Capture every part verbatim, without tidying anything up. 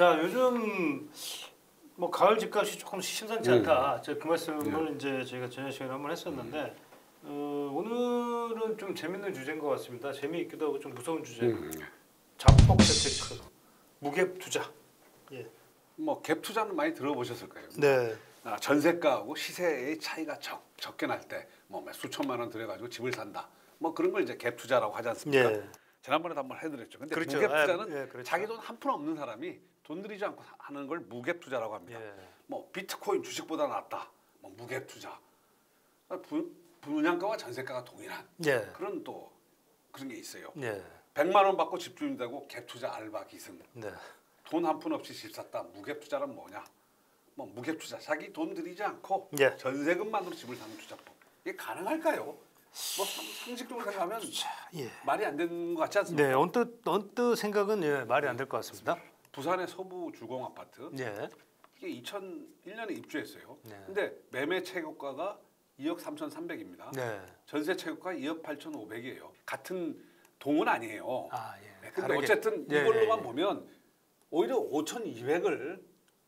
자, 요즘 뭐 가을 집값이 조금 심상치 않다. 네. 제가 그 말씀을 네. 이제 저희가 저녁 시간에 한번 했었는데 어, 오늘은 좀 재밌는 주제인 것 같습니다. 재미있기도 하고 좀 무서운 주제. 음. 잡폭 재테크, 무갭 투자. 예. 뭐 갭 투자는 많이 들어보셨을 거예요. 네. 아, 전세가하고 시세의 차이가 적, 적게 날 때 뭐 수천만 원 들여가지고 집을 산다. 뭐 그런 걸 이제 갭 투자라고 하지 않습니까? 예. 지난번에도 한번 해드렸죠. 근데 그렇죠. 무갭 투자는 예, 그렇죠. 자기 돈 한 푼 없는 사람이 돈 들이지 않고 하는 걸 무갭 투자라고 합니다. 예. 뭐 비트코인 주식보다 낫다. 뭐 무갭 투자. 분, 분양가와 전세가가 동일한 예. 그런 또 그런 게 있어요. 예. 백만 원 받고 집 주인다고 갭 투자 알바 기승. 네. 돈 한 푼 없이 집 샀다. 무갭 투자란 뭐냐? 뭐 무갭 투자. 자기 돈 들이지 않고 예. 전세금만으로 집을 사는 투자법. 이게 가능할까요? 뭐 상식적으로 생각하면 예. 말이 안 되는 것 같지 않습니까? 네, 언뜻 언뜻 생각은 예, 말이 안 될 것 같습니다. 부산의 서부 주공 아파트. 예. 이게 이천일 년에 입주했어요. 네. 근데 매매 최고가가 이억 삼천삼백입니다. 네. 전세 최고가 이억 팔천오백이에요. 같은 동은 아니에요. 아, 예. 네, 근데 다르게. 어쨌든 예, 이걸로만 예. 보면 오히려 오천이백을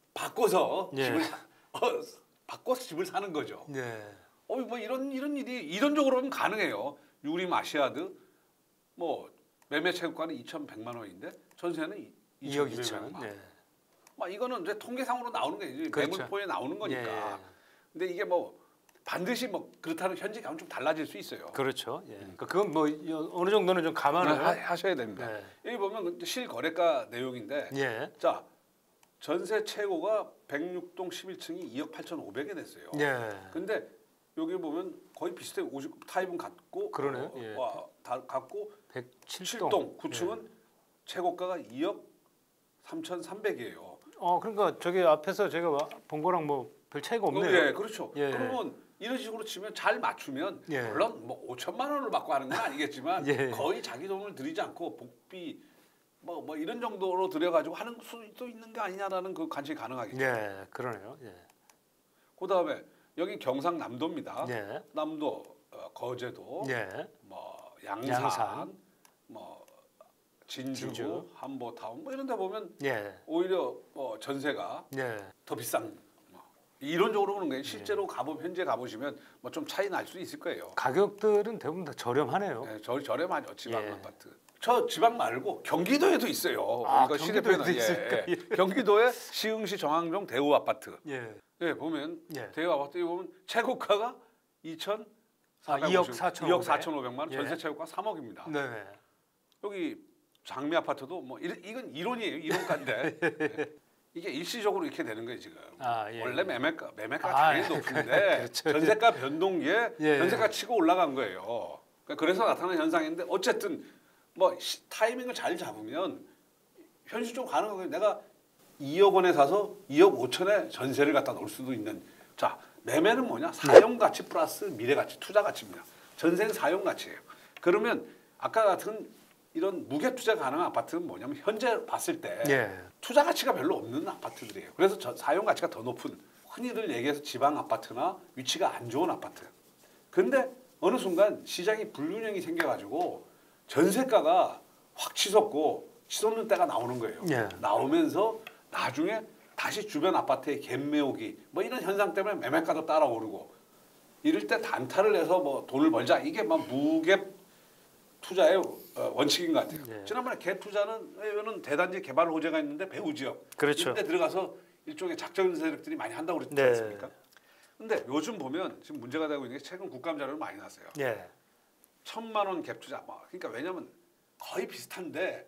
바꿔서 예. 집을 사, 어, 바꿔서 집을 사는 거죠. 네. 어, 뭐 이런 이런 일이 이론적으로는 가능해요. 유림 아시아드 뭐 매매 최고가는 이천백만 원인데 전세는 이억 이천이백만 이천. 원. 네. 막 이거는 이제 통계상으로 나오는 게 이제 그렇죠. 매물포에 나오는 거니까. 예. 근데 이게 뭐 반드시 뭐 그렇다는 현직하면 좀 달라질 수 있어요. 그렇죠. 예. 그러니까 그건 뭐 어느 정도는 좀 감안을 하, 하셔야 됩니다. 네. 여기 보면 실거래가 내용인데, 예. 자 전세 최고가 백육 동 십일 층이 이억 팔천오백에 됐어요. 예. 근데 여기 보면 거의 비슷해. 오십 타입은 같고, 그러네요. 어, 예. 와, 다 같고 백칠 칠 동. 동 구 층은 예. 최고가가 이억 삼천삼백이에요. 어, 그러니까 저기 앞에서 제가 본 거랑 뭐 별 차이가 없네요. 예, 그렇죠. 예. 그러면 이런 식으로 치면 잘 맞추면 예. 물론 뭐 오천만 원을 받고 하는 건 아니겠지만 예. 거의 자기 돈을 들이지 않고 복비 뭐, 뭐 이런 정도로 들여가지고 하는 수도 있는 게 아니냐라는 그 관측이 가능하겠죠. 예, 그러네요. 예. 그다음에 여기 경상남도입니다. 예. 남도, 어, 거제도, 예. 뭐 양산, 양산. 뭐 진주, 진주. 한보타운 뭐 이런 데 보면 예. 오히려 뭐 전세가 예. 더 비싼 뭐 이론적으로 보는 거예요. 실제로 가보 현재 가보시면 뭐 좀 차이 날 수 있을 거예요. 가격들은 대부분 다 저렴하네요. 네, 저 저렴하죠. 지방 예. 아파트. 저 지방 말고 경기도에도 있어요. 아, 이거 경기도에도 시대표는 있을까? 예, 예. 경기도의 시흥시 정왕동 대우 아파트. 예. 예, 보면 예. 대우 아파트 보면 최고가가 이천 아, 이억 사천오백. 이억 사천오백만 원, 예. 전세 최고가 삼억입니다. 네. 여기 장미 아파트도 뭐 이- 이건 이론이에요. 이론가인데 예. 이게 일시적으로 이렇게 되는 거예요 지금. 아, 예. 원래 매매가 매매가 아, 당연히 높은데 그렇죠. 전세가 변동기에 예. 전세가 치고 올라간 거예요. 그러니까 그래서 나타나는 현상인데 어쨌든 뭐 시, 타이밍을 잘 잡으면 현실적으로 가능한 거예요. 내가 이억 원에 사서 이억 오천에 전세를 갖다 놓을 수도 있는. 자, 매매는 뭐냐? 사용 가치 플러스 미래 가치, 투자 가치입니다. 전세는 사용 가치예요. 그러면 아까 같은 이런 무갭 투자 가능한 아파트는 뭐냐면 현재 봤을 때 예. 투자 가치가 별로 없는 아파트들이에요. 그래서 저, 사용 가치가 더 높은 흔히들 얘기해서 지방 아파트나 위치가 안 좋은 아파트. 근데 어느 순간 시장이 불균형이 생겨가지고 전세가가 확 치솟고 치솟는 때가 나오는 거예요. 예. 나오면서 나중에 다시 주변 아파트에 갭매 오기 뭐 이런 현상 때문에 매매가도 따라오르고 이럴 때 단타를 해서 뭐 돈을 벌자 이게 막 무갭 투자의 어, 원칙인 것 같아요. 예. 지난번에 갭 투자는 이거는 대단지 개발 호재가 있는데 배후 지역 그렇죠. 이런 데 들어가서 일종의 작전 세력들이 많이 한다고 그랬지 네. 않습니까? 근데 요즘 보면 지금 문제가 되고 있는 게 최근 국감 자료를 많이 났어요. 예. 천만 원 갭 투자 뭐 그러니까 왜냐면 거의 비슷한데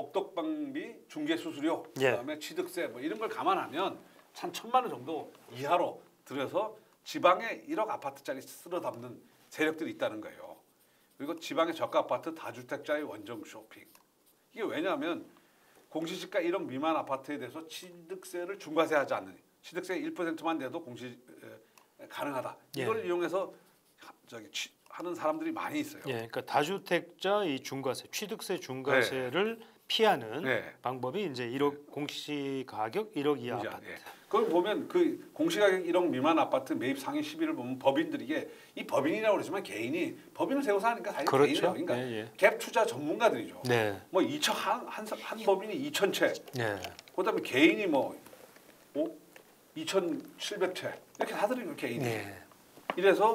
독덕방비 중개 수수료 예. 그다음에 취득세 뭐 이런 걸 감안하면 한 천만 원 정도 이하로 들여서 지방에 일억 아파트짜리 쓸어 담는 세력들이 있다는 거예요. 그리고 지방의 저가 아파트 다주택자의 원정 쇼핑. 이게 왜냐하면 공시지가 일억 미만 아파트에 대해서 취득세를 중과세하지 않는 취득세 일 퍼센트만 내도 공시 에, 가능하다. 이걸 예. 이용해서 하, 저기 취, 하는 사람들이 많이 있어요. 예. 그러니까 다주택자 이 중과세, 취득세 중과세를 피하는 네. 방법이 이제 일억 공시 가격 일억 이하 공시, 아파트. 예. 그걸 보면 그 공시가격 일억 미만 아파트 매입 상위 십 위를 보면 법인들이 이게 이 법인이라고 그러지만 개인이 법인을 세워서 하니까 사실 그렇죠. 개인이에요. 그러니까 예, 예. 갭 투자 전문가들이죠. 네. 뭐 이천 한, 한, 한 법인이 이천 채, 네. 그다음에 개인이 뭐, 뭐 이천칠백 채 이렇게 하더라고요 개인이. 네. 이래서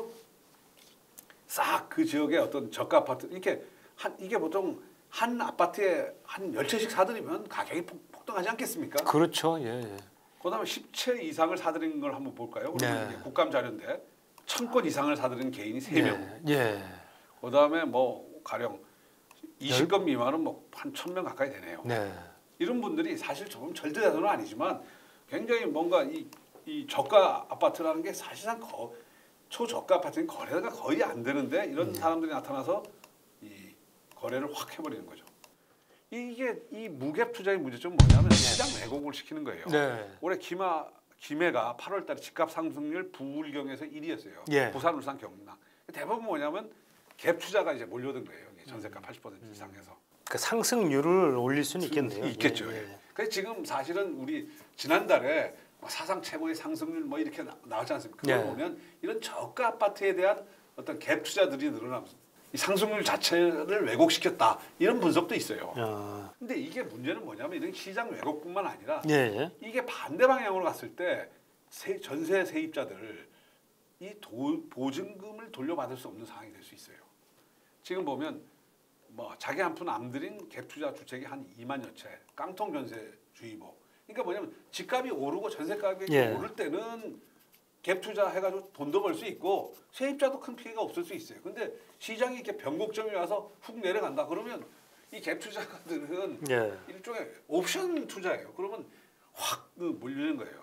싹 그 지역의 어떤 저가 아파트 이렇게 한 이게 보통 한 아파트에 한 열 채씩 사들이면 가격이 폭, 폭등하지 않겠습니까? 그렇죠. 예. 예. 그다음에 십 채 이상을 사들인 걸 한번 볼까요? 그러면 네. 이게 국감 자료인데 천 건 이상을 사들인 개인이 세 명. 예. 예. 그다음에 뭐 가령 이십 건 미만은 뭐 한 천 명 가까이 되네요. 네. 이런 분들이 사실 조금 절대다수는 아니지만 굉장히 뭔가 이, 이 저가 아파트라는 게 사실상 거, 초저가 아파트는 거래가 거의 안 되는데 이런 음. 사람들이 나타나서 이 거래를 확 해버리는 거죠. 이게 이 무갭 투자의 문제점은 뭐냐면 시장 왜곡을 시키는 거예요. 네. 올해 기마 기매가 팔월달에 집값 상승률 부울경에서 일 위였어요. 예. 부산, 울산, 경남. 대부분 뭐냐면 갭 투자가 이제 몰려든 거예요. 전세가 팔십 퍼센트 이상에서. 그 상승률을 올릴 수는 있겠네요. 있겠죠. 예. 예. 예. 그래서 지금 사실은 우리 지난달에 뭐 사상 최고의 상승률 뭐 이렇게 나, 나왔지 않습니까? 그걸 예. 보면 이런 저가 아파트에 대한 어떤 갭 투자들이 늘어나면서 이 상승률 자체를 왜곡시켰다 이런 분석도 있어요. 아. 근데 이게 문제는 뭐냐면 이런 시장 왜곡뿐만 아니라 예. 예. 이게 반대 방향으로 갔을 때 세, 전세 세입자들 이 도, 보증금을 돌려받을 수 없는 상황이 될 수 있어요. 지금 보면 뭐 자기 한 푼 안 들인 갭 투자 주택이 한 이만여 채, 깡통 전세 주의보. 그러니까 뭐냐면 집값이 오르고 전세 가격이 예. 오를 때는 갭 투자 해가지고 돈도 벌 수 있고 세입자도 큰 피해가 없을 수 있어요. 근데 시장이 이렇게 변곡점이 와서 훅 내려간다 그러면 이 갭 투자가들은 예. 일종의 옵션 투자예요. 그러면 확 몰리는 거예요.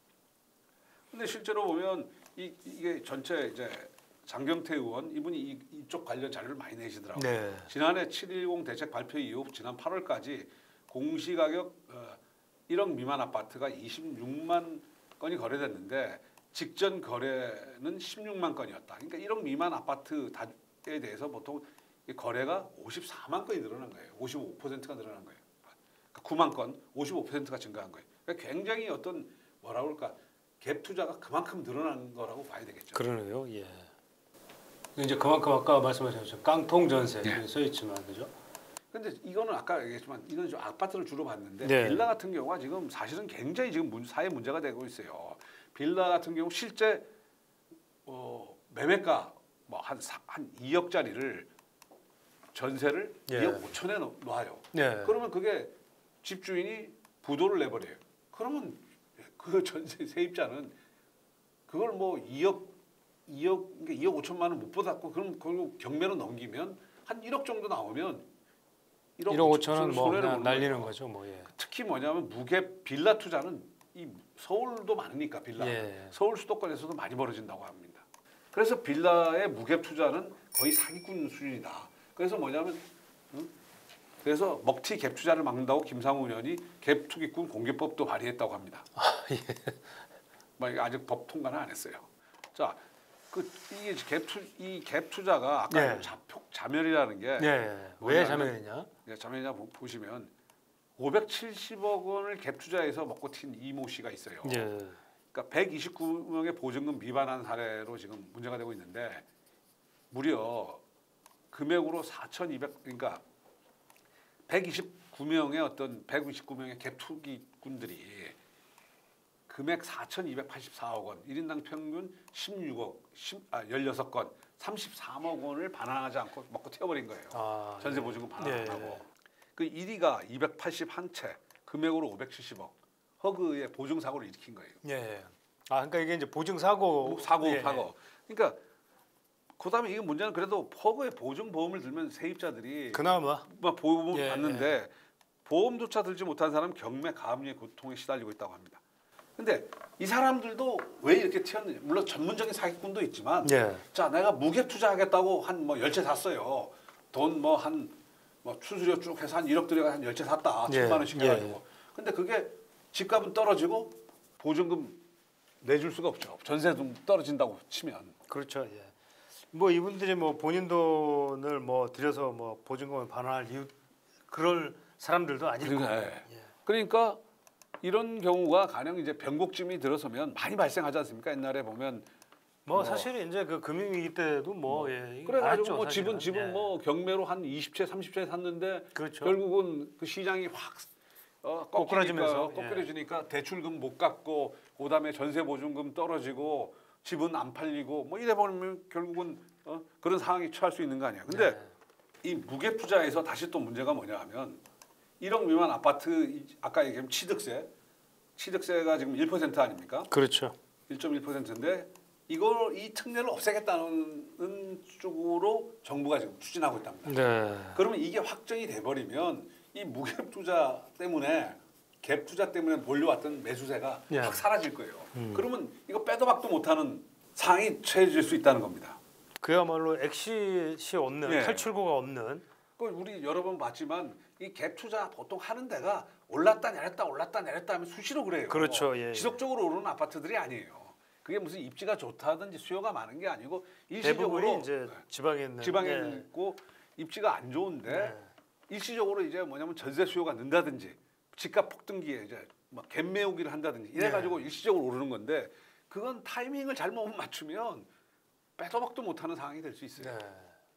근데 실제로 보면 이, 이게 전체 이제 장경태 의원 이분이 이, 이쪽 관련 자료를 많이 내시더라고요. 네. 지난해 칠일공 대책 발표 이후 지난 팔월까지 공시가격 어, 일억 미만 아파트가 이십육만 건이 거래됐는데 직전 거래는 십육만 건이었다. 그러니까 일억 미만 아파트에 대해서 보통 이 거래가 오십사만 건이 늘어난 거예요. 오십오 퍼센트가 늘어난 거예요. 그러니까 구만 건, 오십오 퍼센트가 증가한 거예요. 그러니까 굉장히 어떤 뭐라 그럴까 갭 투자가 그만큼 늘어난 거라고 봐야 되겠죠. 그러네요. 예. 이제 그만큼 아까 말씀하셨죠. 깡통 전세 예. 써 있지만 그죠? 근데 이거는 아까 얘기했지만 이건 좀 아파트를 주로 봤는데 네. 빌라 같은 경우가 지금 사실은 굉장히 지금 문, 사회 문제가 되고 있어요. 빌라 같은 경우 실제 어, 매매가 뭐한한 이억짜리를 전세를 예. 이억 오천에 놔요. 네. 그러면 그게 집주인이 부도를 내버려요. 그러면 그 전세 세입자는 그걸 뭐 이억 이억 그러니까 이억 오천만 원 못 받았고 그럼 그리고 경매로 넘기면 한 일억 정도 나오면 일억 오천은 뭐 그냥 날리는 거죠, 뭐 예. 특히 뭐냐면 무갭 빌라 투자는 이 서울도 많으니까 빌라 예. 서울 수도권에서도 많이 벌어진다고 합니다. 그래서 빌라의 무갭 투자는 거의 사기꾼 수준이다. 그래서 뭐냐면 응? 그래서 먹튀 갭 투자를 막는다고 김상우 의원이 갭 투기꾼 공개법도 발의했다고 합니다. 아, 예. 뭐 이거 아직 법 통과는 안 했어요. 자, 그 이게 갭 투 이 갭 투자가 아까 예. 자폭 자멸이라는 게 예. 왜 뭐냐면 자멸했냐? 자멸이냐 보- 보시면 오백칠십억 원을 갭 투자해서 먹고 튄 이모 씨가 있어요. 예. 그러니까 백이십구 명의 보증금 위반한 사례로 지금 문제가 되고 있는데 무려 금액으로 사천이백 그러니까 백이십구 명의 어떤 백이십구 명의 갭 투기꾼들이 금액 사천이백팔십사억 원, 일 인당 평균 십육억, 십, 아, 열여섯 건, 삼십삼억 원을 반환하지 않고 먹고 튀어버린 거예요. 아, 전세 예. 보증금 반환 안 예. 하고. 그 일 위가 이백팔십일 채, 금액으로 오백칠십억, 허그의 보증 사고를 일으킨 거예요. 예. 아, 그러니까 이게 이제 보증 사고 뭐 사고 예. 사고. 그러니까 그다음에 이게 문제는 그래도 허그의 보증 보험을 들면 세입자들이 그나마 막 보험을 예, 받는데 보험조차 들지 못한 사람 경매 가압류의 고통에 시달리고 있다고 합니다. 근데 이 사람들도 왜 이렇게 튀었느냐? 물론 전문적인 사기꾼도 있지만, 예. 자 내가 무갭 투자하겠다고 한 뭐 열 채 샀어요. 돈 뭐 한 뭐 추수료 쭉 해서 한 일억 들여가 한 열 채 샀다. 예, 천만 원씩 해가지고. 예. 근데 그게 집값은 떨어지고 보증금 내줄 수가 없죠. 전세도 떨어진다고 치면. 그렇죠. 예. 뭐 이분들이 뭐 본인 돈을 뭐 들여서 뭐 보증금을 반환할 이유 그럴 사람들도 아닐 거고. 그러니까, 예. 그러니까 이런 경우가 가령 이제 변곡점이 들어서면 많이 발생하지 않습니까? 옛날에 보면 뭐, 뭐 사실 이제 그 금융위기 때도 뭐, 뭐 예, 그래가지고 많았죠, 뭐 사실은. 집은 집은 예. 뭐 경매로 한 이십 채 삼십 채 샀는데 그렇죠. 결국은 그 시장이 확 어, 꼬꾸라지면서, 꺾이니까 꼬꾸라지니까 대출금 못 갚고 그다음에 전세 보증금 떨어지고 집은 안 팔리고 뭐 이래 버리면 결국은 어, 그런 상황이 처할 수 있는 거 아니야. 근데 네. 이 무갭 투자에서 다시 또 문제가 뭐냐 하면 일억 미만 아파트 이- 아까 얘기한 취득세 취득세가 지금 일 퍼센트 아닙니까? 그렇죠. 일 점 일 퍼센트인데 이걸 이 특례를 없애겠다는 쪽으로 정부가 지금 추진하고 있답니다. 네. 그러면 이게 확정이 돼 버리면 이 무갭 투자 때문에 갭 투자 때문에 몰려왔던 매수세가 예. 확 사라질 거예요. 음. 그러면 이거 빼도 박도 못하는 상황이 처해질 수 있다는 겁니다. 그야말로 엑시시 없는 예. 탈출구가 없는 그 우리 여러 번 봤지만 이 갭 투자 보통 하는 데가 올랐다 내렸다 올랐다 내렸다 하면 수시로 그래요. 그렇죠. 예, 예. 지속적으로 오르는 아파트들이 아니에요. 그게 무슨 입지가 좋다든지 수요가 많은 게 아니고 일시적으로 대부분이 이제 지방에 있는 지방에 예. 있고 입지가 안 좋은데 네. 일시적으로 이제 뭐냐면 전세 수요가 는다든지 집값 폭등기에 이제 막 갭매우기를 한다든지 이래가지고 네. 일시적으로 오르는 건데 그건 타이밍을 잘못 맞추면 빼도 박도 못하는 상황이 될 수 있어요. 네.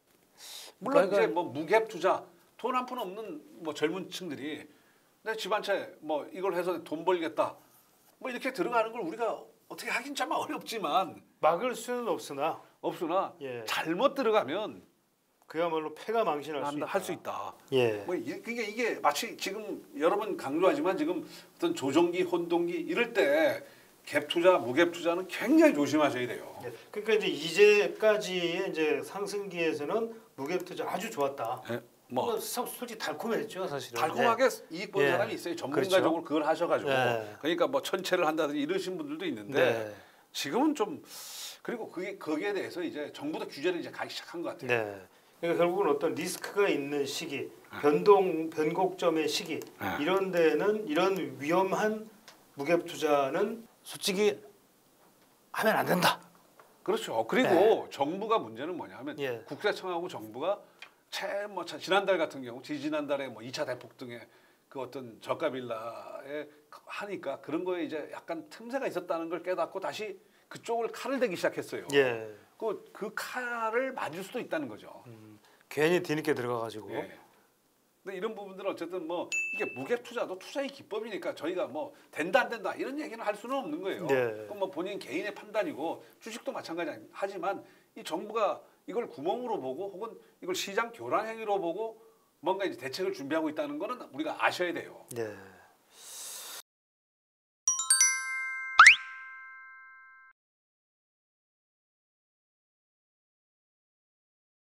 물론 그러니까 이제 뭐 무갭 투자 돈 한 푼 없는 뭐 젊은층들이 내 집 한 채 뭐 이걸 해서 돈 벌겠다 뭐 이렇게 들어가는 걸 우리가 어떻게 하긴 참 어렵지만 막을 수는 없으나 없으나 예. 잘못 들어가면 그야말로 패가 망신할 수 있다. 할 수 있다. 예. 뭐 이게 그러니까 이게 마치 지금 여러 번 강조하지만 지금 어떤 조정기, 혼동기 이럴 때 갭 투자, 무갭 투자는 굉장히 조심하셔야 돼요. 예. 그러니까 이제 이제까지의 이제 상승기에서는 무갭 투자 아주 좋았다. 예, 뭐 뭐 솔직히 달콤했죠, 사실은. 달콤하게 이익 본 예. 사람이 있어요. 전문가적으로 그렇죠. 그걸 하셔가지고 예. 그러니까 뭐 천채를 한다든지 이러신 분들도 있는데 네. 지금은 좀 그리고 그게 거기에 대해서 이제 정부도 규제를 이제 가기 시작한 것 같아요. 네. 그러니까 결국은 어떤 리스크가 있는 시기, 변동 변곡점의 시기 네. 이런 데는 이런 위험한 무갭 투자는 솔직히 하면 안 된다. 그렇죠. 그리고 정부가 문제는 뭐냐 하면 예. 국세청하고 정부가 채 뭐 지난달 같은 경우 지지난달에 뭐 이 차 대폭 등의 그 어떤 저가 빌라에 하니까 그런 거에 이제 약간 틈새가 있었다는 걸 깨닫고 다시 그쪽을 칼을 대기 시작했어요. 예. 그, 그 칼을 맞을 수도 있다는 거죠. 음, 괜히 뒤늦게 들어가가지고. 예. 근데 이런 부분들은 어쨌든 뭐 이게 무갭 투자도 투자의 기법이니까 저희가 뭐 된다 안 된다 이런 얘기는 할 수는 없는 거예요. 네. 그건 뭐 본인 개인의 판단이고 주식도 마찬가지 하지만 이 정부가 이걸 구멍으로 보고 혹은 이걸 시장 교란 행위로 보고 뭔가 이제 대책을 준비하고 있다는 거는 우리가 아셔야 돼요. 네.